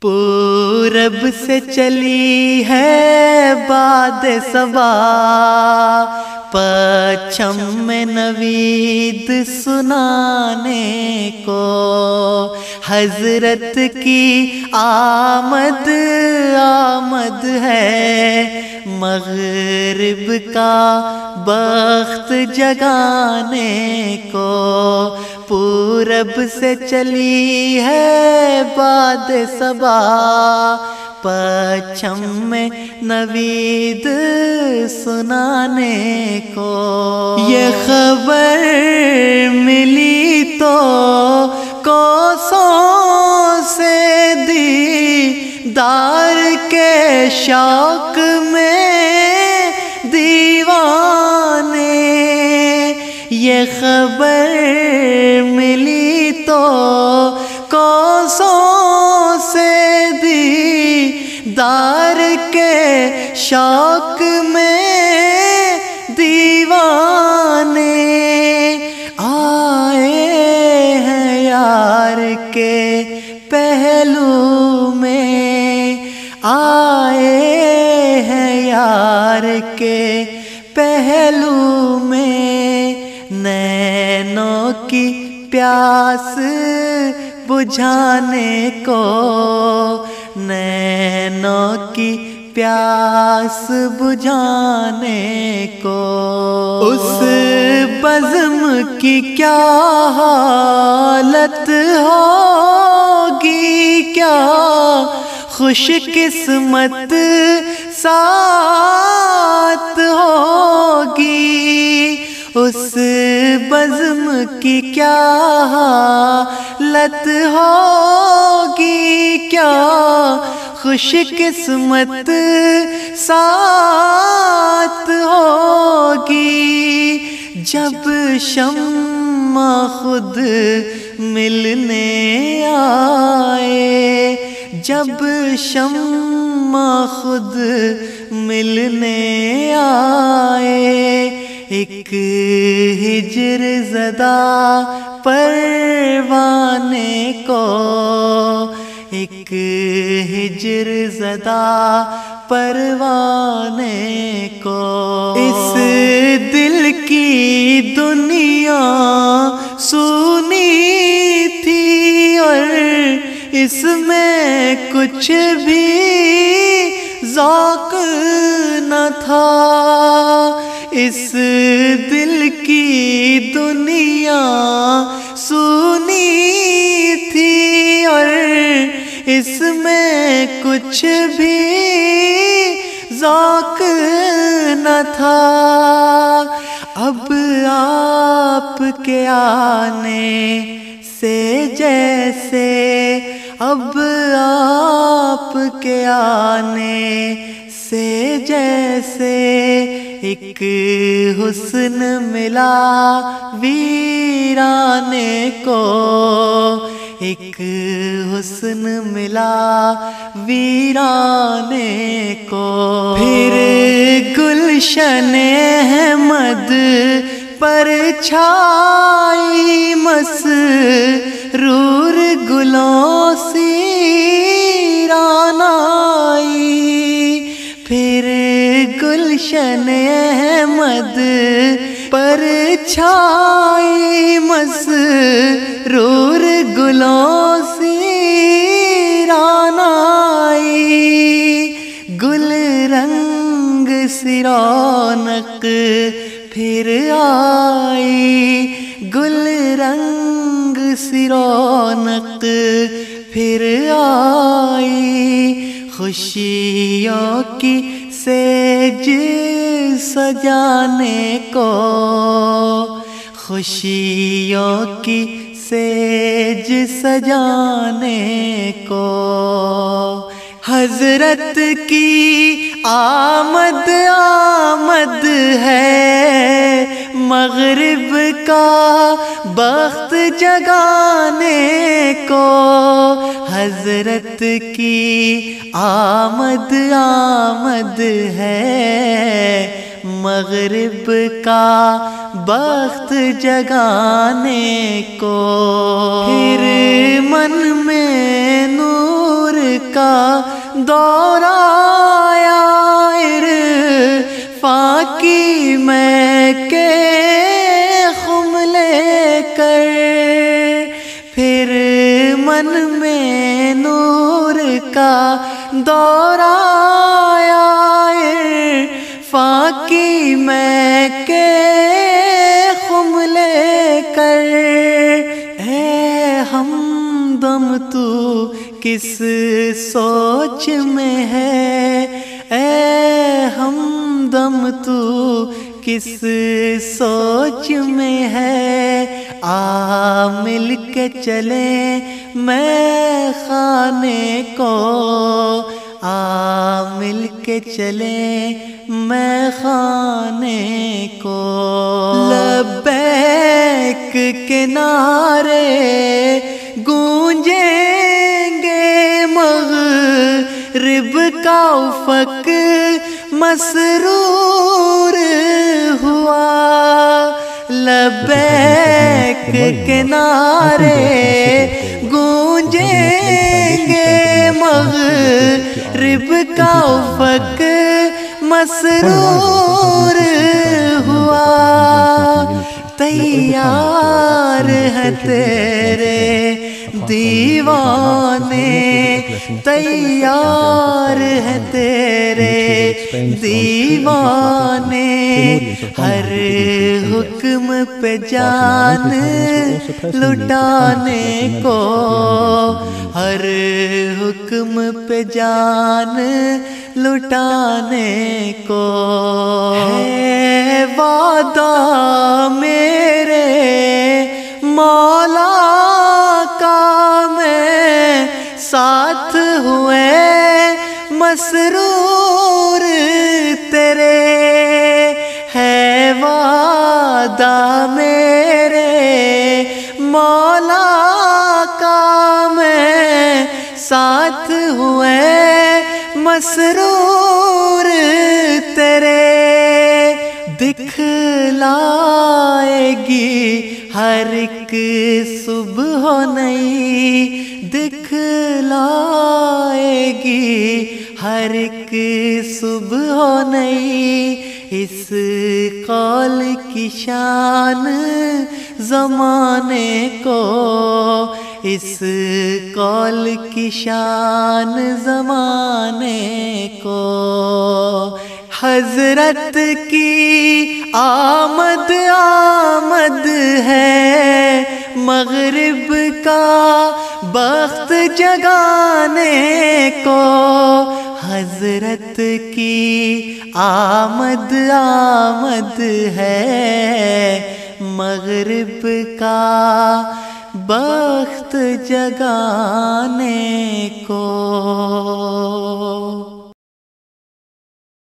پورب سے چلی ہے باد صبا، پچھم میں نوید سنانے کو، حضرت کی آمد آمد ہے، مغرب کا بخت جگانے کو، پورب سے چلی ہے باد صبا، پچھم میں نوید سنانے کو، یہ خبر ملی تو کوسوں سے دیدار کے شوق میں دیوانے، یہ خبر ملی تو کوسوں سے دیدار کے شوق میں دیوانے، آئے ہیں یار کے پہلو میں، آئے ہیں یار کے پہلو میں، نینوں کی پیاس بجھانے کو، نینوں کی پیاس بجھانے کو، اس بزم کی کیا حالت ہوگی، کیا خوش قسمت ساتھ ہوگی، اس بزم کی کیا حالت ہوگی، کیا خوش قسمت ساتھ ہوگی، جب شمع خود ملنے آئے، جب شمع خود ملنے آئے، ایک ہجر زدہ پروانے کو، ایک ہجر زدہ پروانے کو، اس دل کی دنیا سونی تھی اور اس میں کچھ بھی ذوق نہ تھا، اس دل کی دنیا سونی تھی اور اس میں کچھ بھی ذوق نہ تھا، اب آپ کے آنے سے جیسے، اب آپ کے آنے سے جیسے ایک حسن ملا ویرانے کو، ایک حسن ملا ویرانے کو، پھر گلشن احمد پر چھائی مسرور گلوں سی رانائی، پھر گلشن احمد پر چھائی مسرور گلوں سی رانائی، گل رنگ سی رونق پھر آئی، گل رنگ سی رونق پھر آئی، خوشیوں کی سیج سجانے کو، خوشیوں کی سیج سجانے کو، حضرت کی آمد آمد ہے، مغرب کا بخت جگانے کو، حضرت کی آمد آمد ہے، مغرب کا بخت جگانے کو، پھر من میں نور کا دور آیا عرفاں کی میں کے خم لے کر، پھر من میں نور کا دور آیا عرفاں کی میں کے خم لے کر۔ اے ہمدم تو کس سوچ میں ہے، اے ہمدم تو کس سوچ میں ہے، آ مل کے چلیں میں خانے کو، آ مل کے چلیں میں خانے کو۔ لبیک کے نعرے گونجیں گے، مغرب کا افق مسرور ہوا، لبیک کے نعرے گونجیں گے، مغرب کا افق مسرور ہوا، تیار ہیں تیرے دیوانے، تیار ہیں تیرے دیوانے، ہر حکم پہ جان لٹانے کو، ہر حکم پہ جان لٹانے کو۔ ہے وعدہ میرے مولا کا میں ساتھ ہوئے مسرور تیرے، ہے وعدہ میرے مولا کا میں ساتھ ہوئے مسرور تیرے، دکھلائے گی ہر ایک صبح نئی، دکھلائے گی ہر ایک صبح نئی، اس قول کی شان زمانے کو، اس قول کی شان زمانے کو۔ حضرت کی آمد آمد ہے، مغرب کا بخت جگانے کو، حضرت کی آمد آمد ہے، مغرب کا بخت جگانے